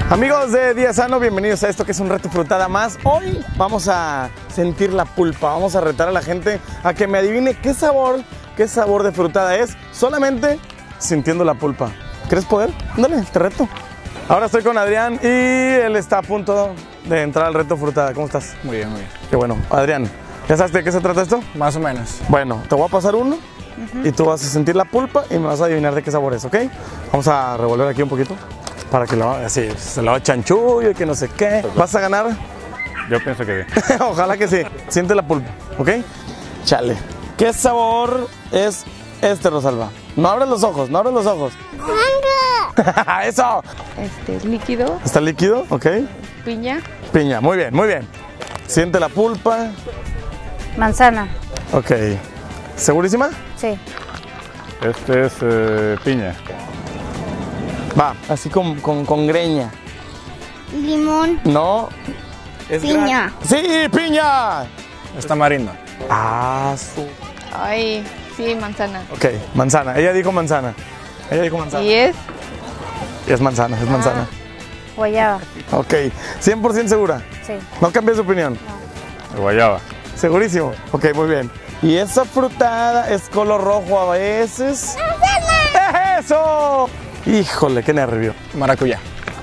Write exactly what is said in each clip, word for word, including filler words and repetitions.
Amigos de Día Sano, bienvenidos a esto que es un reto frutada más. Hoy vamos a sentir la pulpa, vamos a retar a la gente a que me adivine qué sabor, qué sabor de frutada es, solamente sintiendo la pulpa. ¿Quieres poder? Dale, te reto. Ahora estoy con Adrián y él está a punto de entrar al reto frutada. ¿Cómo estás? Muy bien, muy bien. Qué bueno. Adrián, ¿ya sabes de qué se trata esto? Más o menos. Bueno, te voy a pasar uno uh-huh. y tú vas a sentir la pulpa y me vas a adivinar de qué sabor es, ¿ok? Vamos a revolver aquí un poquito para que lo haga así, se lo haga chanchullo y que no sé qué. ¿Vas a ganar? Yo pienso que sí. Ojalá que sí. Siente la pulpa, ¿ok? Chale. ¿Qué sabor es este, Rosalba? No abres los ojos, no abres los ojos. ¡Eso! Este es líquido. ¿Está líquido? Ok. Piña. Piña, muy bien, muy bien. Siente la pulpa. Manzana. Ok. ¿Segurísima? Sí. Este es eh, piña. Va, así con, con, con greña. Limón. No. Es piña. Gran... ¡Sí, piña! Es tamarindo. Ah, su... Ay, sí, manzana. Ok, manzana. Ella dijo manzana. Ella dijo manzana. ¿Y es? Es manzana, es manzana. Ah, guayaba. Ok, cien por ciento segura. Sí. No cambies de opinión. No. Guayaba. Segurísimo. Ok, muy bien. Y esa frutada es color rojo a veces. ¡Manzana! ¡Eso! Híjole, qué nervio. Maracuyá.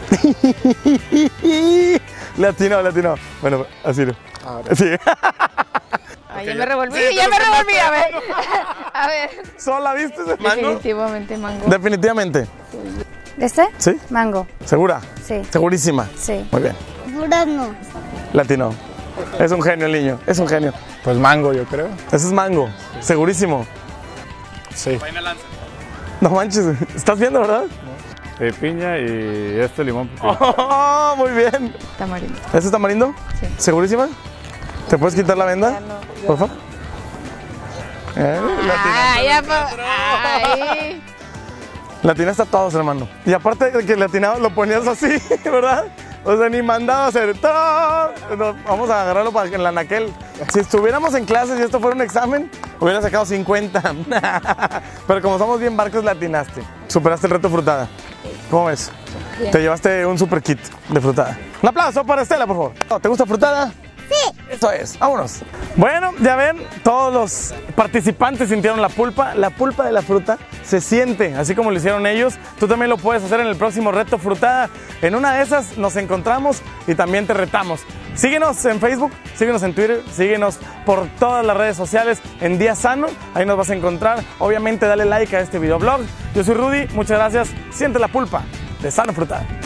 Le atinó, le atinó. Bueno, así no. Ahora. Sí. Ay, ya me revolví, sí, ya me revolví. A ver. A ver. ¿Sola viste ese mango? Definitivamente mango. Definitivamente. ¿Este? ¿Sí? Mango. ¿Segura? Sí. Segurísima. Sí. Muy bien. Durazno. Latino. Es un genio el niño, es un genio. Pues mango, yo creo. Ese es mango, segurísimo. Sí. No manches, ¿estás viendo, verdad? Eh, piña y este limón. Oh, muy bien. Tamarindo. ¿Ese es tamarindo? Sí. ¿Segurísima? ¿Te puedes quitar la venda? Ya no. Por favor. Eh, Ah, ya pa- Ay. Latinaste a todos, hermano. Y aparte de que latinado lo ponías así, ¿verdad? O sea, ni mandado a hacer todo. No, vamos a agarrarlo para que en la naquel. Si estuviéramos en clases y esto fuera un examen, hubiera sacado cincuenta. Pero como somos bien barcos, latinaste. Superaste el reto frutada. ¿Cómo ves? Bien. Te llevaste un super kit de frutada. Un aplauso para Estela, por favor. ¿Te gusta frutada? Sí. Eso es, vámonos. Bueno, ya ven, todos los participantes sintieron la pulpa. La pulpa de la fruta se siente, así como lo hicieron ellos. Tú también lo puedes hacer en el próximo reto frutada. En una de esas nos encontramos y también te retamos. Síguenos en Facebook, síguenos en Twitter, síguenos por todas las redes sociales en Día Sano. Ahí nos vas a encontrar. Obviamente dale like a este videoblog. Yo soy Rudy, muchas gracias. Siente la pulpa de Sano Frutada.